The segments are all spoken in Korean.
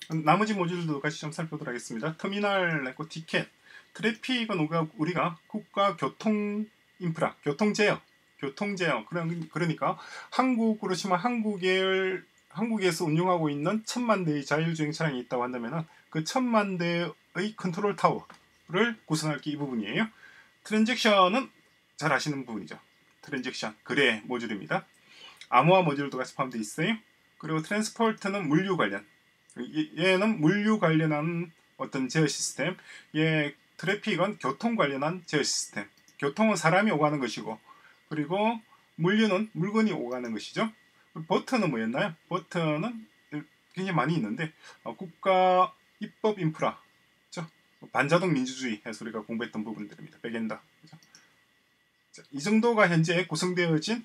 나머지 모듈도 같이 좀 살펴보도록 하겠습니다. 터미널, 티켓, 트래픽은 우리가 국가 교통 인프라, 교통제어, 그러니까 한국으로 치면 한국에서 운영하고 있는 1000만 대의 자율주행 차량이 있다고 한다면 그 1000만 대의 컨트롤 타워를 구성할 게 이 부분이에요. 트랜잭션은 잘 아시는 부분이죠. 트랜잭션, 거래 모듈입니다. 암호화 모듈도 같이 포함되어 있어요. 그리고 트랜스포트는 물류 관련, 얘는 물류 관련한 어떤 제어 시스템, 트래픽은 교통 관련한 제어 시스템. 교통은 사람이 오가는 것이고, 그리고 물류는 물건이 오가는 것이죠. 버튼은 뭐였나요? 버튼은 굉장히 많이 있는데 국가 입법 인프라, 그렇죠? 반자동 민주주의 해서 우리가 공부했던 부분들입니다. 백엔드. 그렇죠? 이 정도가 현재 구성되어진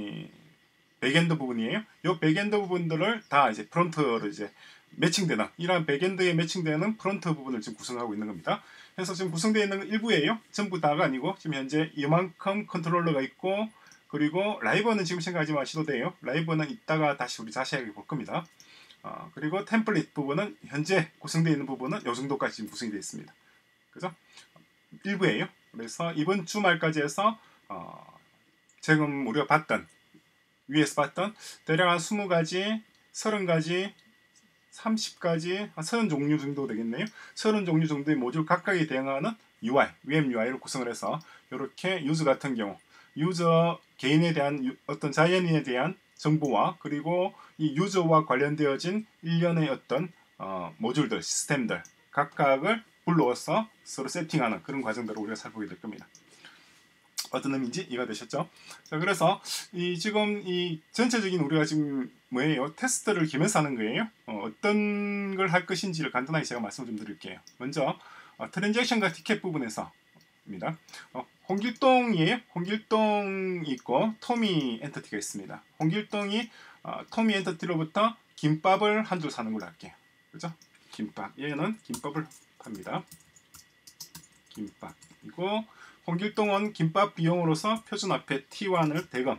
백엔드 부분이에요. 이 백엔드 부분들을 다 이제 프론트로 이제 매칭되는, 이러한 백엔드에 매칭되는 프론트 부분을 지금 구성하고 있는 겁니다. 그래서 지금 구성되어 있는 건 일부예요. 전부 다가 아니고 지금 현재 이만큼 컨트롤러가 있고, 그리고 라이브는 지금 생각하지 마셔도 돼요. 라이브는 이따가 다시 우리 자세하게 볼 겁니다. 그리고 템플릿 부분은 현재 구성되어 있는 부분은 이 정도까지 지금 구성이 되어 있습니다. 그죠? 일부예요. 그래서 이번 주말까지 해서 지금 우리가 봤던, 위에서 봤던 대략 한 20가지, 30가지, 30가지, 한 30종류 정도 되겠네요. 30종류 정도의 모듈 각각에 대응하는 UI, VM UI를 구성을 해서 이렇게 유저 같은 경우, 유저 개인에 대한 어떤 자연인에 대한 정보와 그리고 이 유저와 관련되어진 일련의 어떤 모듈들, 시스템들 각각을 불러서 서로 세팅하는 그런 과정들을 우리가 살펴보게 될 겁니다. 어떤 의미인지 이해가 되셨죠? 자, 그래서 지금 이 전체적인 우리가 지금 뭐예요? 테스트를 기면서 하는 거예요. 어떤 걸 할 것인지를 간단하게 제가 말씀을 좀 드릴게요. 먼저 트랜잭션과 티켓 부분에서입니다. 홍길동이에요. 홍길동이 있고 토미 엔터티가 있습니다. 홍길동이 토미 엔터티로부터 김밥을 한 줄 사는 걸로 할게요. 그죠? 김밥. 얘는 김밥을 팝니다. 김밥이고, 홍길동은 김밥 비용으로서 표준화폐 T1을 대금을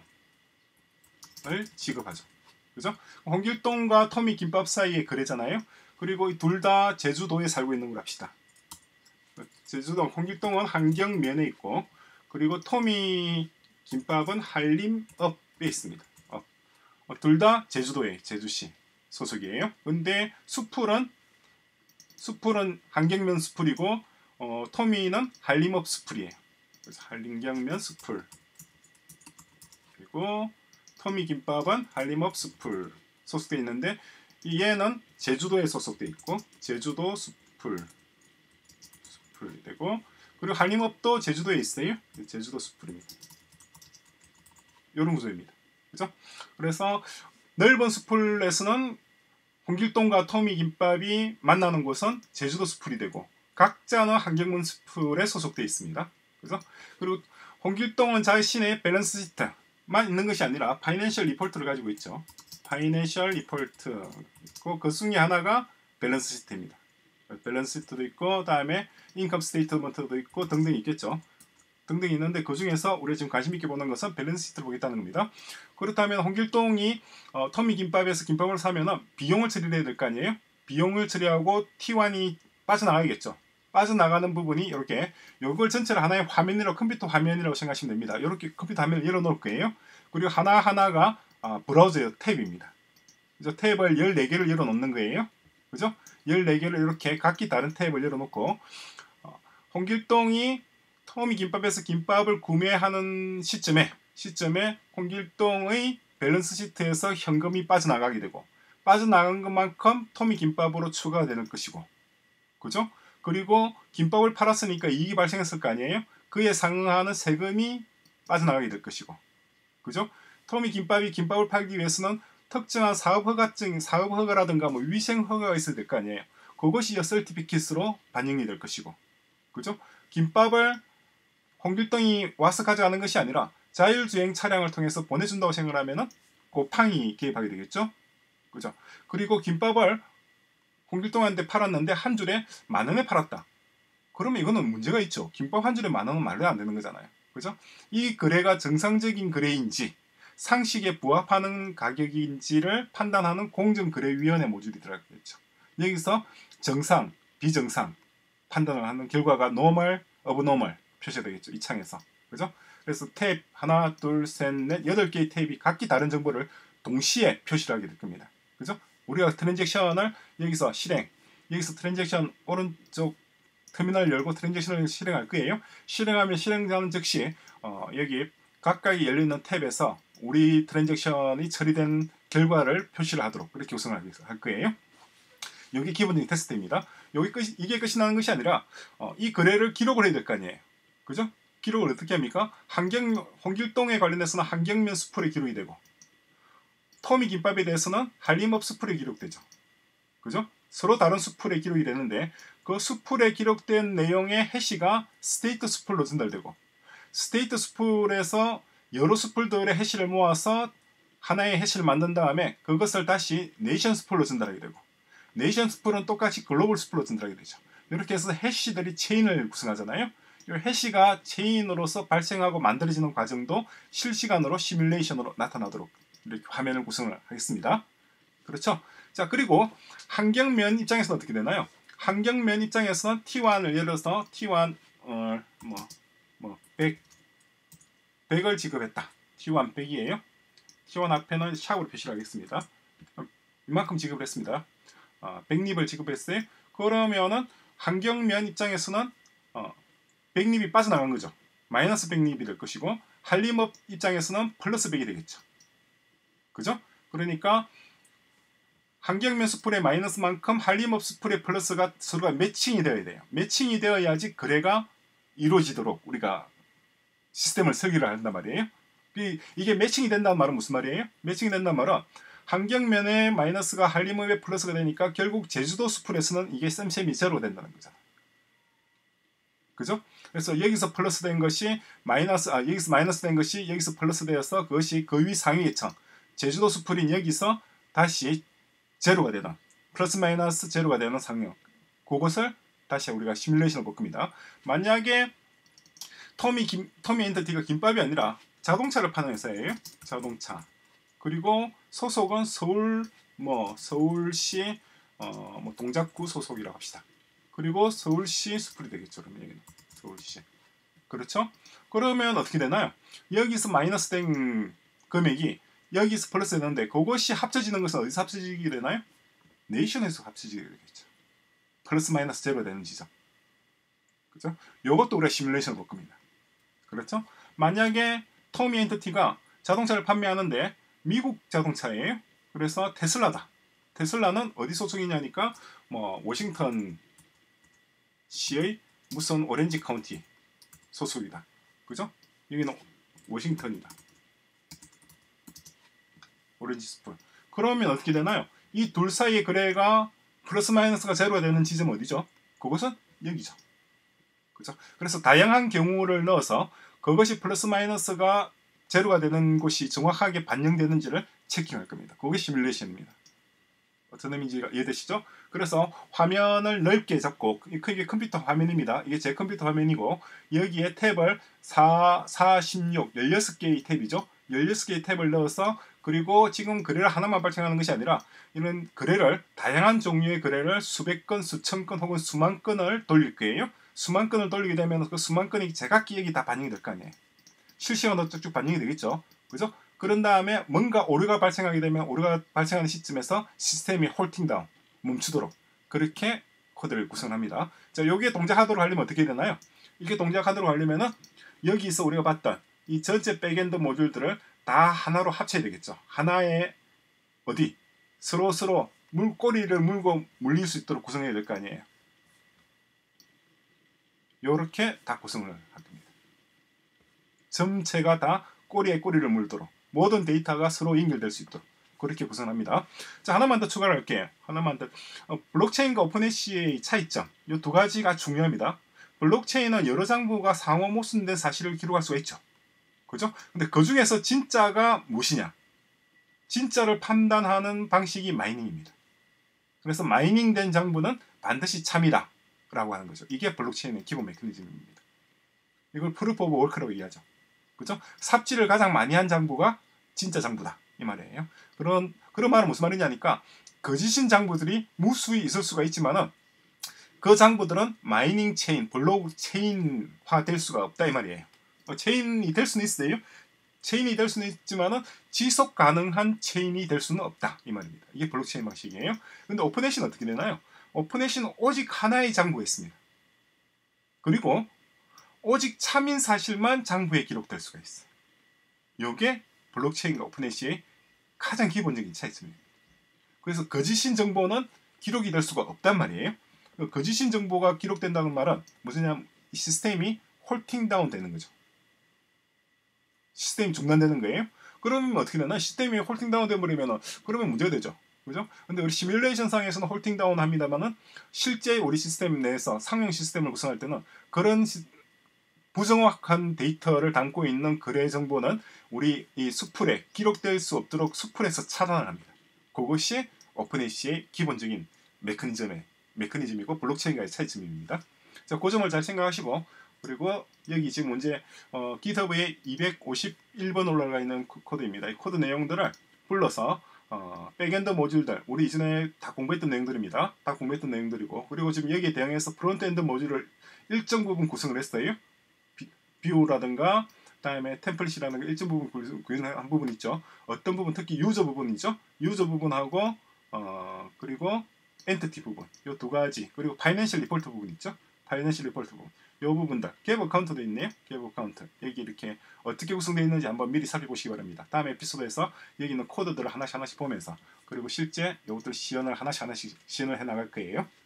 지급하죠. 그죠? 홍길동과 토미 김밥 사이의 거래잖아요. 그리고 둘 다 제주도에 살고 있는 걸 합시다. 제주도, 홍길동은 한경면에 있고, 그리고 토미 김밥은 한림읍에 있습니다. 둘 다 제주도에, 제주시 소속이에요. 근데 수풀은 한경면 수풀이고, 토미는 한림읍 수풀이에요. 그래서 한림경면 수풀, 그리고 토미 김밥은 한림읍 수풀 소속되어 있는데, 얘는 제주도에 소속되어 있고 제주도 수풀이 되고, 그리고 한림읍도 제주도에 있어요. 제주도 수풀입니다. 이런 구조입니다. 그죠? 그래서 넓은 수풀에서는 홍길동과 토미 김밥이 만나는 곳은 제주도 수풀이 되고, 각자는 한경문 수풀에 소속되어 있습니다. 그죠? 그리고 홍길동은 자신의 밸런스 시트만 있는 것이 아니라 파이낸셜 리포트를 가지고 있죠. 파이낸셜 리포트 있고, 그 중에 하나가 밸런스 시트입니다. 밸런스 시트도 있고, 다음에 인컴 스테이트먼트도 있고 등등 있겠죠. 등등 있는데 그 중에서 우리가 지금 관심 있게 보는 것은 밸런스 시트를 보겠다는 겁니다. 그렇다면 홍길동이 토미 김밥에서 김밥을 사면은 비용을 처리해야 될 거 아니에요? 비용을 처리하고 T1이 빠져나가겠죠. 빠져나가는 부분이 이렇게, 이걸 전체를 하나의 화면이라고, 컴퓨터 화면이라고 생각하시면 됩니다. 이렇게 컴퓨터 화면을 열어놓을 거예요. 그리고 하나하나가 브라우저 탭입니다. 그죠? 탭을 14개를 열어놓는 거예요. 그죠? 14개를 이렇게 각기 다른 탭을 열어놓고, 홍길동이 토미 김밥에서 김밥을 구매하는 시점에 홍길동의 밸런스 시트에서 현금이 빠져나가게 되고, 빠져나간 것만큼 토미 김밥으로 추가가 되는 것이고, 그죠? 그리고 김밥을 팔았으니까 이익이 발생했을 거 아니에요? 그에 상응하는 세금이 빠져나가게 될 것이고, 그죠? 토미 김밥이 김밥을 팔기 위해서는 특정한 사업 허가라든가 뭐 위생 허가가 있어야 될 거 아니에요? 그것이 서티피킷으로 반영이 될 것이고, 그죠? 김밥을 홍길동이 와서 가져가는 것이 아니라 자율주행 차량을 통해서 보내준다고 생각하면은 팡이 개입하게 되겠죠. 그죠? 그리고 김밥을 홍길동한테 팔았는데 한 줄에 10,000원에 팔았다. 그러면 이거는 문제가 있죠. 김밥 한 줄에 10,000원은 말도 안 되는 거잖아요. 그죠? 이 거래가 정상적인 거래인지 상식에 부합하는 가격인지를 판단하는 공정거래위원회 모듈이 들어가겠죠. 여기서 정상, 비정상 판단을 하는 결과가 normal, abnormal 표시가 되겠죠. 이 창에서. 그죠? 그래서 탭 하나, 둘, 셋, 넷, 8개의 탭이 각기 다른 정보를 동시에 표시를 하게 될 겁니다. 그죠? 우리가 트랜잭션을 여기서 실행, 여기서 트랜잭션 오른쪽 터미널 열고 트랜잭션을 실행할 거예요. 실행하면 실행하는 즉시 여기 각각이 열려있는 탭에서 우리 트랜잭션이 처리된 결과를 표시를 하도록 그렇게 구성을 할 거예요. 여기 기본적인 테스트입니다. 이게 끝이 나는 것이 아니라 이 거래를 기록을 해야 될 거 아니에요. 그죠? 기록을 어떻게 합니까? 홍길동에 관련해서는 한경면 수풀에 기록이 되고 토미 김밥에 대해서는 한림업 수풀에 기록되죠. 그죠? 서로 다른 수풀에 기록이 되는데 그 수풀에 기록된 내용의 해시가 스테이트 수풀로 전달되고 스테이트 수풀에서 여러 수풀들의 해시를 모아서 하나의 해시를 만든 다음에 그것을 다시 네이션 수풀로 전달하게 되고 네이션 수풀은 똑같이 글로벌 수풀로 전달하게 되죠. 이렇게 해서 해시들이 체인을 구성하잖아요. 이 해시가 체인으로서 발생하고 만들어지는 과정도 실시간으로 시뮬레이션으로 나타나도록 이렇게 화면을 구성을 하겠습니다. 그렇죠? 자, 그리고 한경면 입장에서는 어떻게 되나요? 한경면 입장에서는 T1을 예를 들어서 T1 100을 지급했다. T1 100이에요. T1 앞에는 샵으로 표시를 하겠습니다. 이만큼 지급을 했습니다. 100립을 지급했어요. 그러면은 한경면 입장에서는 100립이 빠져나간 거죠. 마이너스 100립이 될 것이고 한림업 입장에서는 플러스 100이 되겠죠. 그죠? 그러니까 한경면 수풀의 마이너스만큼 한림업 수풀의 플러스가 서로가 매칭이 되어야 돼요. 매칭이 되어야지 거래가 이루어지도록 우리가 시스템을 설계를 한단 말이에요. 이게 매칭이 된다는 말은 무슨 말이에요? 매칭이 된다는 말은 한경면의 마이너스가 한림업의 플러스가 되니까 결국 제주도 수풀에서는 이게 셈셈이 제로 된다는 거잖아. 그죠? 그래서 여기서 플러스 된 것이 여기서 마이너스 된 것이 여기서 플러스 되어서 그것이 그 위 상위 계층 제주도 수풀인 여기서 다시 제로가 되는 플러스 마이너스 제로가 되는 상황 그것을 다시 우리가 시뮬레이션을 볼 겁니다. 만약에 토미 엔터티가 김밥이 아니라 자동차를 파는 회사예요. 자동차. 그리고 소속은 서울시 동작구 소속이라고 합시다. 그리고 서울시 수풀이 되겠죠. 그러면 여기는 서울시. 그렇죠? 그러면 어떻게 되나요? 여기서 마이너스 된 금액이 여기서 플러스 되는데 그것이 합쳐지는 것은 어디서 합쳐지게 되나요? 네이션에서 합쳐지게 되겠죠. 플러스 마이너스 제로 되는 지점. 그렇죠? 이것도 우리가 시뮬레이션을 볼 겁니다. 그렇죠? 만약에 토미 엔터티가 자동차를 판매하는데 미국 자동차예요. 그래서 테슬라다. 테슬라는 어디 소속이냐니까 워싱턴 시의 무슨 오렌지 카운티 소속이다. 그죠? 여기는 워싱턴이다. 오렌지 스풀. 그러면 어떻게 되나요? 이 둘 사이의 거래가 플러스 마이너스가 제로가 되는 지점은 어디죠? 그것은 여기죠. 그죠? 그래서 다양한 경우를 넣어서 그것이 플러스 마이너스가 제로가 되는 곳이 정확하게 반영되는지를 체킹할 겁니다. 그게 시뮬레이션입니다. 어떤 의미인지 이해되시죠? 그래서 화면을 넓게 잡고 이게 컴퓨터 화면입니다. 이게 제 컴퓨터 화면이고 여기에 탭을 16 16개의 탭이죠. 16개의 탭을 넣어서 그리고 지금 거래를 하나만 발생하는 것이 아니라 이런 거래를 다양한 종류의 거래를 수백 건, 수천 건 혹은 수만 건을 돌릴 거예요. 수만 건을 돌리게 되면 그 수만 건이 제각기 여기 다 반영이 될 거 아니에요. 실시간으로 쭉쭉 반영이 되겠죠. 그죠? 그런 다음에 뭔가 오류가 발생하게 되면 오류가 발생하는 시점에서 시스템이 홀팅 다운, 멈추도록 그렇게 코드를 구성합니다. 자, 여기에 동작하도록 하려면 어떻게 되나요? 이렇게 동작하도록 하려면은 여기서 우리가 봤던 이 전체 백엔드 모듈들을 다 하나로 합쳐야 되겠죠. 하나의 서로 물꼬리를 물고 물릴 수 있도록 구성해야 될 거 아니에요. 요렇게 다 구성을 할 겁니다. 전체가 다 꼬리에 꼬리를 물도록 모든 데이터가 서로 연결될 수 있도록 그렇게 구성합니다. 자, 하나만 더 추가를 할게요. 하나만 더. 블록체인과 오픈해시의 차이점. 이 두 가지가 중요합니다. 블록체인은 여러 장부가 상호 모순된 사실을 기록할 수가 있죠. 그죠? 근데 그 중에서 진짜가 무엇이냐? 진짜를 판단하는 방식이 마이닝입니다. 그래서 마이닝된 장부는 반드시 참이다 라고 하는 거죠. 이게 블록체인의 기본 메커니즘입니다. 이걸 프루프 오브 워크라고 얘기하죠. 그죠? 삽질을 가장 많이 한 장부가 진짜 장부다 이 말이에요. 그런 말은 무슨 말이냐니까 거짓인 장부들이 무수히 있을 수가 있지만은 그 장부들은 마이닝 체인, 블록 체인화 될 수가 없다 이 말이에요. 체인이 될 수는 있어요. 체인이 될 수는 있지만은 지속 가능한 체인이 될 수는 없다 이 말입니다. 이게 블록체인 방식이에요. 근데 오픈해시는 어떻게 되나요? 오픈해시는 오직 하나의 장부에 있습니다. 그리고 오직 참인 사실만 장부에 기록될 수가 있어요. 이게 블록체인과 오픈해시의 가장 기본적인 차이점입니다. 그래서 거짓인 정보는 기록이 될 수가 없단 말이에요. 거짓인 정보가 기록된다는 말은 무엇이냐면 시스템이 홀팅 다운 되는 거죠. 시스템이 중단되는 거예요. 그러면 어떻게 되나? 시스템이 홀팅 다운 되버리면 그러면 문제가 되죠. 그죠? 근데 우리 시뮬레이션 상에서는 홀팅 다운 합니다만은 실제 우리 시스템 내에서 상용 시스템을 구성할 때는 그런 부정확한 데이터를 담고 있는 거래 정보는 우리 이 수풀에 기록될 수 없도록 수풀에서 차단을 합니다. 그것이 오픈해시의 기본적인 메커니즘이고 블록체인과의 차이점입니다. 자, 그 점을 잘 생각하시고 그리고 여기 지금 문제 GitHub에 251번 올라가 있는 코드입니다. 이 코드 내용들을 불러서 백엔드 모듈들 우리 이전에 다 공부했던 내용들입니다. 다 공부했던 내용들이고 그리고 지금 여기에 대응해서 프론트엔드 모듈을 일정 부분 구성을 했어요. 뷰라든가 그다음에 템플릿이라는 거 일정 부분 구현한 부분 있죠. 어떤 부분 특히 유저 부분이죠. 유저 부분하고 그리고 엔티티 부분 이 두 가지 그리고 파이낸셜 리포트 부분 있죠. 파이낸셜 리포트 부분 이 부분들 갭 어카운트도 있네요. 갭 어카운트 여기 이렇게 어떻게 구성되어 있는지 한번 미리 살펴보시기 바랍니다. 다음 에피소드에서 여기 있는 코드들을 하나씩 보면서 그리고 실제 이것들 시연을 하나씩 시연을 해 나갈 거예요.